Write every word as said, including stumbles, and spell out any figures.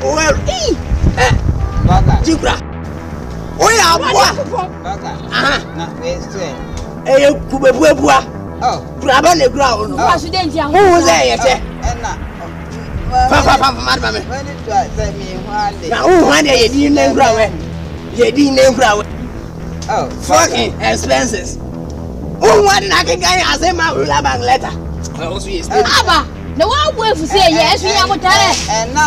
well, eh, Jibra. Oh, yeah, what? Ah, eh, Kubebua. Oh, grab on the ground. What's the danger? Who was there? Papa, Papa, when it was me one day. Now, one day you didn't grow it. You didn't grow it. Oh, fucking expenses. Oh, one I can get as a man will have a letter. I also used to. Abba, the one way to say yes, we have a and now.